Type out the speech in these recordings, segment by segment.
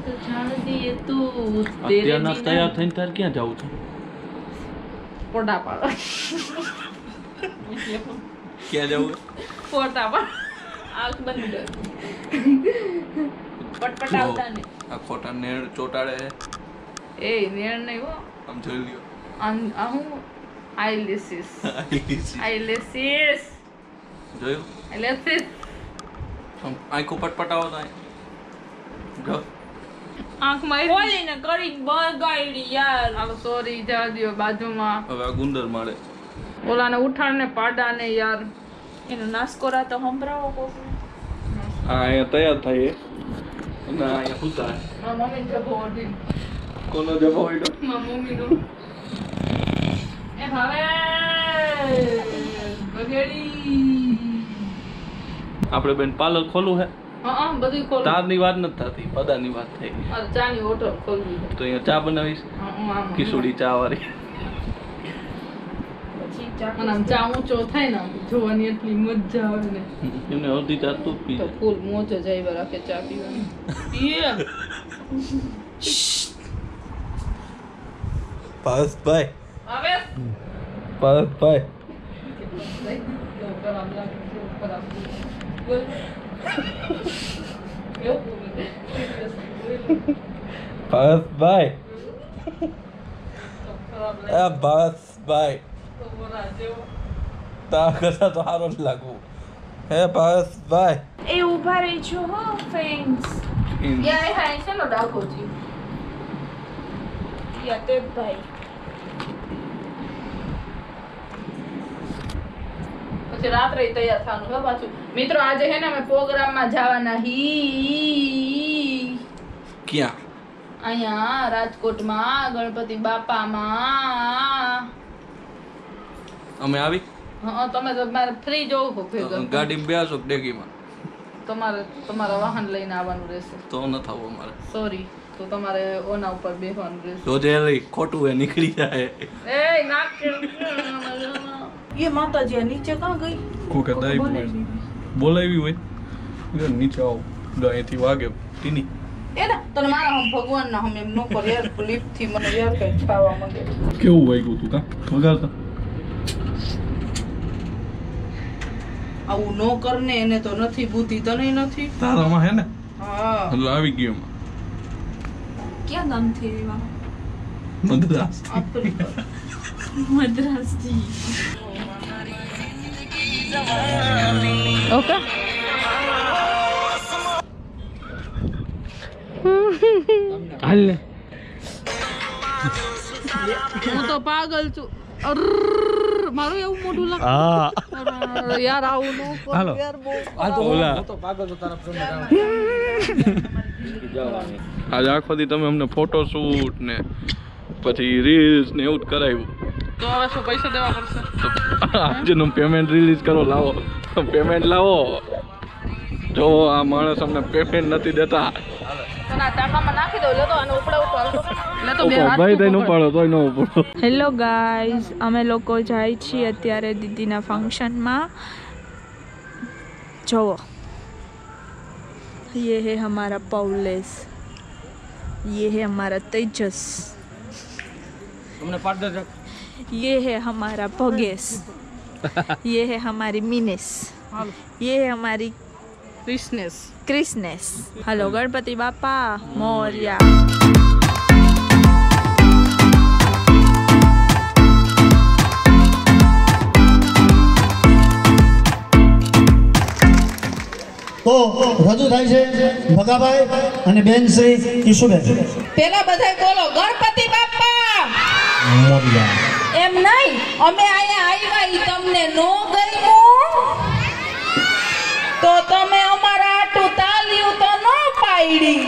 तो जान दिए तू અત્યારના તૈયાર થઈને તાર ક્યાં જાવું છે? પોટા પાડો. ક્યાં જાવું? પોટા પાડો. આંખ બંધ કર. પટપટાવતા ને. આ ખોટા નેણ ચોટાડે. એ નેણ નહીં હો. આમ જોઈ લ્યો. આ હું આઈલેસીસ. આઈલેસીસ. જોયું? આઈલેસીસ. આંખો પટપટાવો તો જો આંખમાં ખોલીને કરી બગાડી યાર. હાલો સોરી જવા દ્યો બાજુમાં. હવે આ ગુંદર મારે. ઓલાને ઉઠાડને પાડાને યાર. એનો નાસ્કો રાતો સંભળાવો કોક. આ અહીંયા તૈયાર થાય અને અહીંયા સુતા. મારા મમ્મીને જબો ઓડી. કોનો જબો ઓડ્યો? મારા મમ્મીનો. એ ભાવે બગેડી. આપણે બેન પાર્લર ખોલું હે? હા બધું ખોલ. તારની વાત નથી થતી, પદાની વાત થઈ. અરે ચાની હોટલ ખોલવી છે. તો અહીંયા ચા બનાવીશ. કિશોરી ચા વાળી. અને આમ ચા ઊંચો થાય ને જોવાની એટલી મજા આવે ને. એમને અડધી ચા તું પી. તો ફૂલ મોજ જ આવ્યા રાખે ચા પીવાની. પીએ. પારસભાઈ. હવે પારસભાઈ. પારસભાઈ. પારસભાઈ. તા કરતા તો સારો જ લાગવું. હે પારસભાઈ. એ ઉભા રહી છો હો ફ્રેન્ડ્સ. યાર હા ચલો ડાકો જી. યા તે ભાઈ. પછી રાત્રે તૈયાર થવાનું હે પાછું. મિત્રો આજે હે ને અમે પ્રોગ્રામમાં જવાના હી. ક્યાં? અહીંયા રાજકોટમાં ગણપતિ બાપામાં. અમે આવી? હા તમે તો મારે ફ્રી જોવું ભેગા. ગાડીમાં બેસો ડેગીમાં. તમારા વાહન લઈને આવવાનું રહેશે. તો ન થવું અમારે. સોરી. તો તમારે ઓના ઉપર બેસવાનું રહેશે. રોજે લઈ ખોટું હે નીકળી જાય. એ નાક ये माताजी नीचे कहाँ गई? કોકે દાઈ બોલાવી હોય નીચે આવો અહીંથી વાગે ટીની. એ ના તને મારા હમ ભગવાન ના હમ એમ નો કર યાર. ક્લિપ થી મને યાર કઈ ખાવા માંગે. કેવું વાગ્યું તું કા વગાડતા? આવું નો કર ને એને તો નથી બુદ્ધિ તને નથી. તારામાં હે ને? હા એટલે આવી ગયો એમાં. ક્યાં ગામ થી એવા? મદ્રાસ. મદ્રાસ થી. ઓકે હાલ ને. હું તો પાગલ છું. મારું એવું મોઢું લાગે. હા યાર આવું નો કર હાલો. યાર બહુ ઓલા આજે આખો દી તમે અમને ફોટો શૂટ ને પછી રીલ્સ ને એવું જ કરાવ્યું. તો હવે શું પૈસા દેવા પડશે? આજનું પેમેન્ટ રિલીઝ કરો. લાવો પેમેન્ટ લાવો. જો આ માણસ અમને પેમેન્ટ નથી દેતા. હેલો ગાઈઝ, અમે લોકો જાય છીએ અત્યારે દીદીના ફંક્શનમાં. જોવો ये है हमारा पौलेस, ये है हमारा तेजस, ये है हमारा भगेश, ये है हमारी मिनेस, ये है हमारी क्रिसनेस. हेलो गणपति बापा मोरया. તો રજૂ થાય છે ભગાભાઈ અને બેન શ્રી ઈશુબેન. પેલા બધાય બોલો ગણપતિ બાપા. એમ નહીં, અમે અહીંયા આવ્યા ઈ તમને નો ગમ્યું તો તમે અમારા આટું તાલ્યું તો નો પાડી.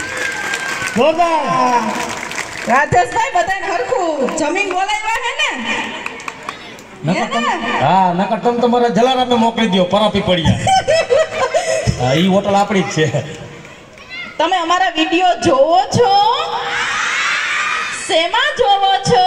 રાજેશભાઈ બધાને હરખું જમીન બોલાવ્યા હે ને? હા નકર તમે તમારા જલારામને મોકલી દો પરાપી પડ્યા. ઈ હોટલ આપણી જ છે. તમે અમારા વિડિયો જોવો છો? શેમાં જોવો છો?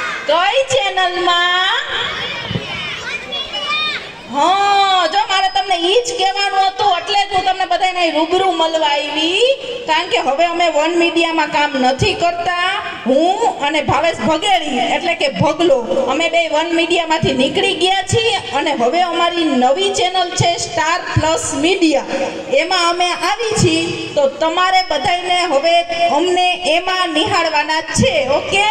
કઈ ચેનલમાં? હા જો મારે તમને ઈ જ કહેવાનું હતું, એટલે જ હું તમને બધાને રૂબરૂ મળવા આવી. કારણ કે હવે અમે વન મીડિયામાં કામ નથી કરતા. હું અને ભાવેશ ભગેડી એટલે કે ભગલો, અમે બે વન મીડિયામાંથી નીકળી ગયા છીએ અને હવે અમારી નવી ચેનલ છે સ્ટાર પ્લસ મીડિયા. એમાં અમે આવી છીએ, તો તમારે બધાને હવે અમને એમાં નિહાળવાના છે. ઓકે?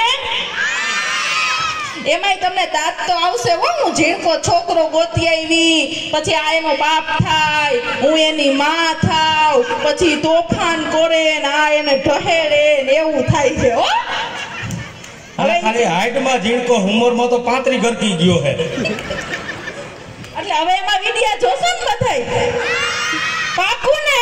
એમાંય તમને દાંત તો આવશે હો. હું ઝીણકો છોકરો ગોતી આવી, પછી આ એનો બાપ થાય, હું એની માં થાવ, પછી તોફાન કરે ને આ એને ઢહેડે ને એવું થાય છે હો. અને ખાલી હાઈટમાં ઝીણકો, ઉંમરમાં તો 35 ગરકી ગયો છે. એટલે હવે એમાં વિડિયા જોશો ને બધાય? પાકું ને?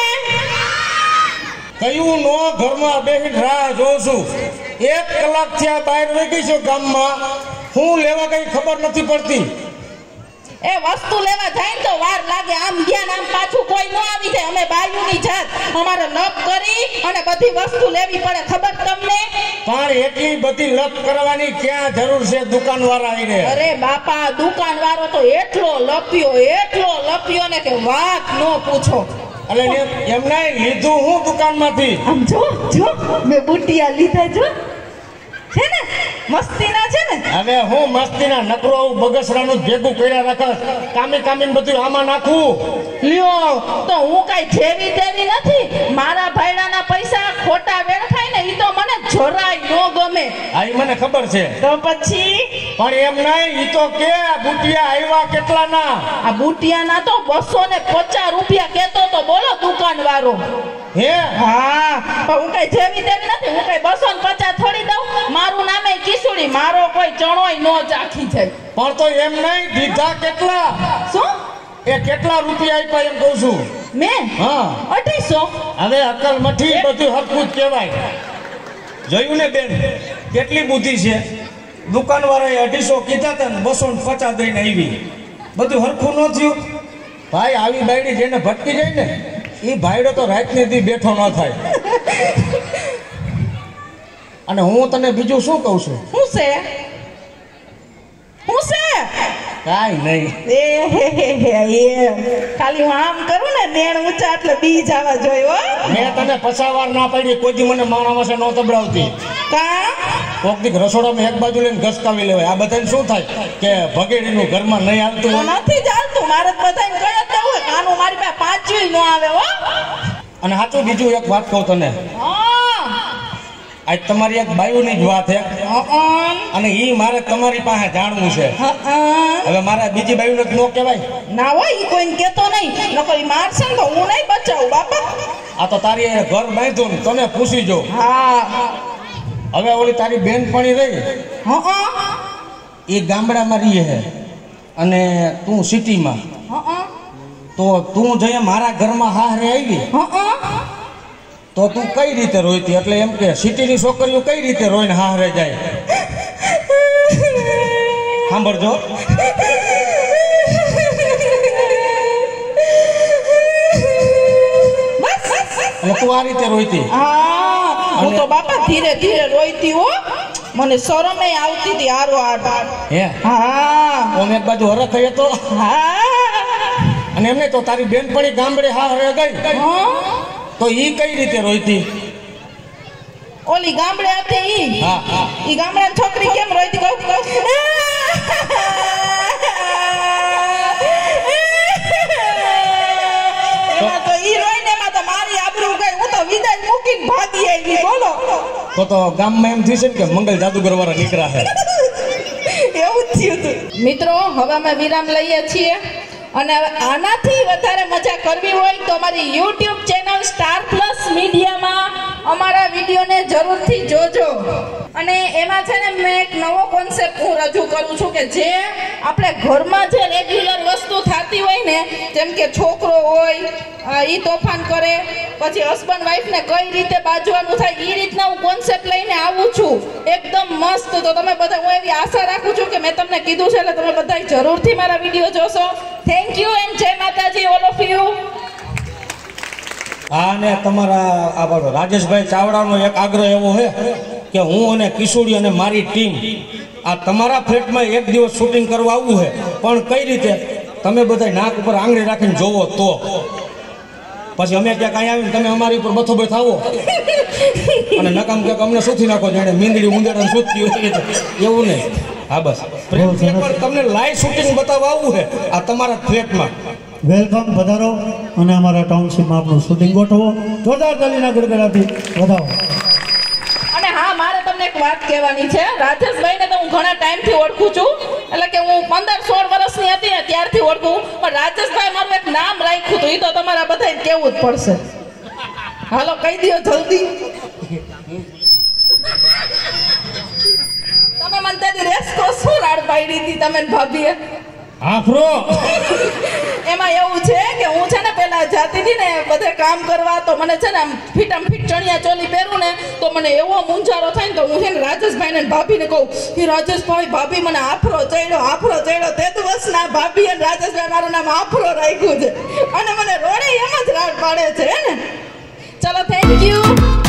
કયું નો ઘરમાં બેહીને રાહ જોઉં છું. 1 કલાક થયા બહાર વહી ગઈ છું ગામમાં. હું લેવા કઈ ખબર નથી પડતી. એ વસ્તુ લેવા જાય ને તો વાર લાગે. આમ ગયા આમ પાછું કોઈ ન આવી જાય. અમે બાયુની જાત, અમારે લપ કરી અને બધી વસ્તુ લેવી પડે. ખબર તમને? પણ એટલી બધી લપ કરવાની ક્યાં જરૂર છે દુકાનવાળા આવીને? અરે બાપા, દુકાનવાળો તો એટલો લપ્યો ને કે વાત ન પૂછો. એટલે એમને લીધું હું દુકાનમાંથી. આમ જો મેં બુટિયા લીધા જો, છે ને મસ્તીના છે ને. હવે હું મસ્તીના નકરો આવું બગસરાનું ભેગું કર્યા રાખસ. કામીને બધું આમાં નાખું. લ્યો, તો હું કઈ જેવી તેવી નથી. મારા ભાઈડાના પૈસા ખોટા વેડફાય ને ઈ તો મને જરાય નો ગમે. આ ઈ મને ખબર છે. તો પછી પણ એમ નહીં, ઈ તો કે બુટિયા આવ્યા કેટલાના? આ બુટિયાના તો 250 રૂપિયા કેતો તો. બોલો દુકાનવાળો. હે? હા, પણ હું કઈ જેવી તેવી નથી. હું કઈ 250 થોડી દઉં. મારું નામે કિસુડી, મારો કોઈ ચણોય નો ચાખી જાય. પણ તો એમ નહીં, દીધા કેટલા? શું? એ કેટલા રૂપિયા આપ્યા એમ કહું છું. મેં? હા, 250. હવે અકલ મઠી બધું હરખું જ કહેવાય. જોયું ને બેન, કેટલી બુદ્ધિ છે. દુકાનવાળાએ 250 કીધા હતા ને 250 દઈને આવી. બધું હરખું ન થયું. ભાઈ આવી બાયડી જેને ભટકી જાય ને, એ ભાઈડો તો રાતની દી બેઠો ન થાય. અને હું તને બીજું શું કહું છું? શું છે? કાઈ નહીં. ખાલી હું આમ કરું ને નેણ ઊંચા એટલે બી જવા જોઈએ હો. મેં તને પસાવાર ના પાડી, કોઈ દી મને માણામાં ન તબડાવતી. કા કોક દીક રસોડામાં એક બાજુ લઈને ઘસકાવી લેવાય. આ બધાને શું થાય કે ભગેડીનું ઘરમાં નહીં આવતું તો નથી ચાલતું. મારે બધાને કહી જ દેવું હોય. કાનું મારી પાસે પાંચવી ન આવે હો. અને સાચું બીજું એક વાત કહું તને. આજ તમારી એક બાયુની જ વાત છે અને ઈ મારે તમારી પાસે જાણવું છે. હવે મારે બીજી બાયુને જ ન કહેવાય ના હોય. ઈ કોઈને કહેતો નહીં, નકર ઈ મારશે ને તો હું નહીં બચાવું બાપા. આ તો તારી ઘર બાંધ્યું ને તને પૂછી જો. હા, હવે ઓલી તારી બેનપણી રહી, એ ગામડામાં રહી છે અને તું સિટીમાં, તો તું જઈએ મારા ઘરમાં હારે આવી તો તું કઈ રીતે રોઈતી? એટલે એમ કે સિટીની છોકરીઓ કઈ રીતે રોઈને હારે જાય? સાંભળજો, એટલે તું આ રીતે રોઈતી? હું તો બાપા ધીરે ધીરે રોઈતી હો. મને શરમે આવતી હતી હારો હાર. હે? હા. ઓમ એક બાજુ હરખ હે તો. હા. અને એમને તો તારી બેનપણી ગામડે હારે ગઈ તો ઈ કઈ રીતે રોઈતી? ઓલી ગામડે હતી ઈ. હા હા. ઈ ગામડાની છોકરી કેમ રોઈતી કહું? એમાં તો ઈ રોઈને માં તો મારી આબરૂ ગઈ. હું તો વિદાય મૂકીને ભાગી આવી. બોલો. તો ગામમાં એમ થયું છે કે મંગલ જાદુગર વાળા નીકળ્યા છે. એવું જ થયું હતું. મિત્રો, હવે અમે વિરામ લઈએ છીએ અને આનાથી વધારે મજા કરવી હોય તો અમારી YouTube ચેનલ સ્ટાર પ્લસ મીડિયામાં અમારા વિડીયોને જરૂરથી જોજો. અને એમાં છે ને મેં એક નવો કોન્સેપ્ટ હું રજૂ કરું છું કે જે આપણે ઘરમાં જે રેગ્યુલર વસ્તુ થતી હોય ને, જેમ કે છોકરો હોય ઈ તોફાન કરે, પછી હસબન્ડ વાઈફને કઈ રીતે બાજવાનું થાય, એ રીતના હું કોન્સેપ્ટ લઈને આવું છું એકદમ મસ્ત. તો તમે બધા, હું એવી આશા રાખું છું કે મેં તમને કીધું છે એટલે તમે બધા જરૂરથી મારા વિડીયો જોશો. થેન્ક યુ એન્ડ જય માતાજી ઓલ ઓફ યુ. હા, ને તમારા આ રાજેશભાઈ ચાવડાનો એક આગ્રહ એવો છે કે હું અને કિશોરી અને મારી ટીમ આ તમારા ફ્લેટમાં એક દિવસ શૂટિંગ કરવા આવવું છે, પણ કઈ રીતે તમે બધા નાક ઉપર આંગળી રાખીને જોવો તો પછી અમે ક્યાંક અહીંયા આવીને તમે અમારી ઉપર બથોબે થાવો અને નકામ ક્યાંક અમને સુથી નાખો જાણે મીંદડી ઉંદરડા સુતી હોય એવું નહીં. હા બસ એકવાર તમને લાઈવ શૂટિંગ બતાવવા આવવું છે આ તમારા ફ્લેટમાં. વેલકમ, પધારો અને અમારા ટાઉનશીપમાં આપણું શૂટિંગ ગોઠવો. જોરદાર તાલીના ગડગડાથી વધાવો. અને હા, મારે તમને એક વાત કહેવાની છે. રાજેશભાઈને તો હું ઘણા ટાઈમથી ઓળખું છું, એટલે કે હું 15-16 વર્ષની હતી ને ત્યારથી ઓળખું. પણ રાજેશભાઈ મારું એક નામ રાખ્યું હતું, એ તો તમારા બધાને કહેવું જ પડશે. હાલો કહી દો જલ્દી. તમે મને ત્યાંથી રેસ્કો શું રાડ પાડી હતી તમે ને ભાભીએ? આફરો એમાં એવું છે કે હું છે ને પેલા જાતી હતી ને બધે કામ કરવા, તો મને છે ને આમ ફીટ ચણિયા ચોલી પહેરું ને તો મને એવો મૂંઝારો થાય ને તો હું છે ને રાજેશભાઈ ને ભાભીને કહું કે રાજેશભાઈ ભાભી મને આફરો ચડ્યો તે દિવસ ના ભાભી અને રાજેશભાઈ મારું નામ આફરો રાખ્યું છે અને મને રોડે એમ જ રાડ પાડે છે ને. ચલો, થેન્ક યુ.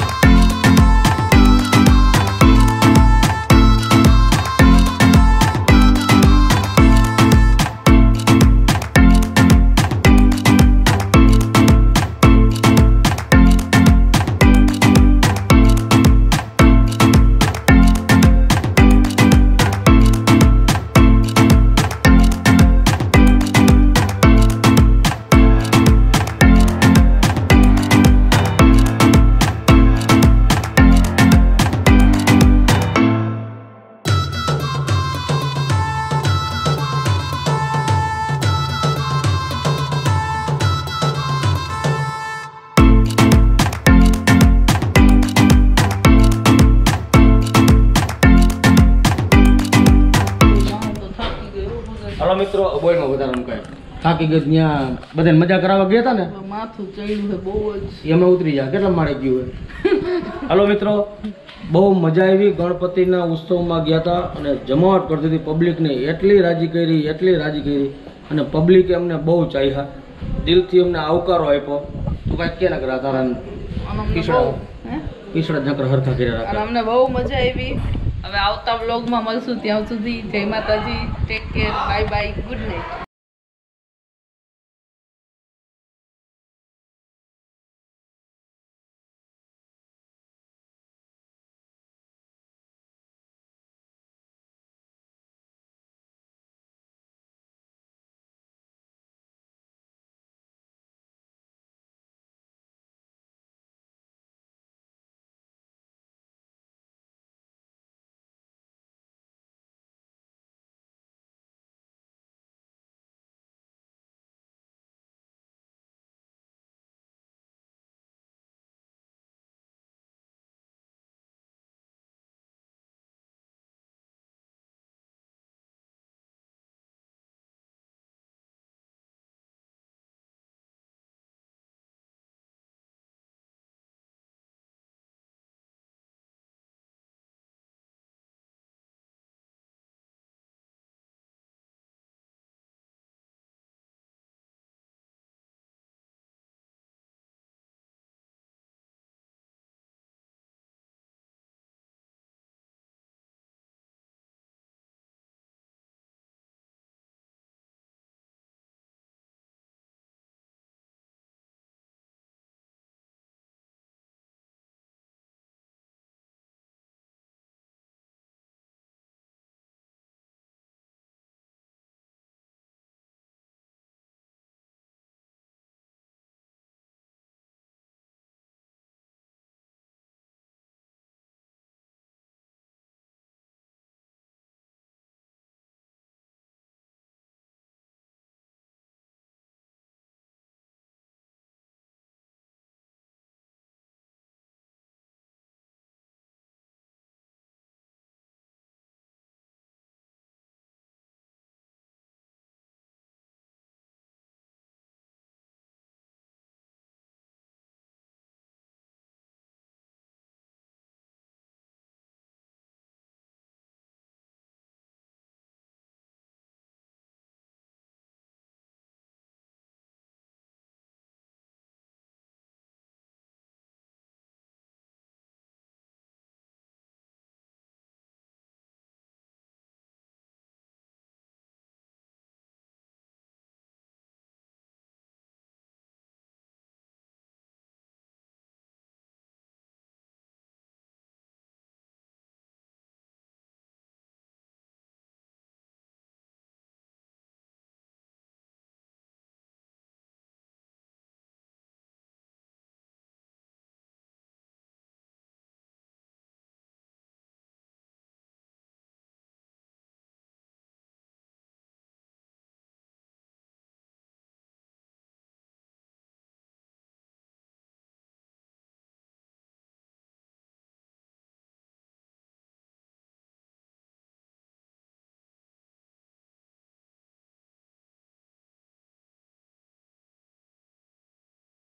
હાલો મિત્રો, બોયમાં વધારે મુકાય થાકી ગયો ત્યાં બધાને મજા કરાવવા ગયા હતા ને, માથું ચડ્યું છે બહુ જ. એમાં ઉતરી જાય કેટલા માળે ગયું હોય. હાલો મિત્રો, બહુ મજા આવી. ગણપતિના ઉત્સવમાં ગયા હતા અને જમાવટ કરતી હતી પબ્લિકને. એટલી રાજી કરી અને પબ્લિકે અમને બહુ ચાહ્યા, દિલથી અમને આવકારો આપ્યો. તું કાંઈક કે ના કરા તારા પીસડા ઝંકર હરખા કર્યા અને અમને બહુ મજા આવી. હવે આવતા વ્લોગમાં મળશું. ત્યાં સુધી જય માતાજી, take care, bye bye, good night.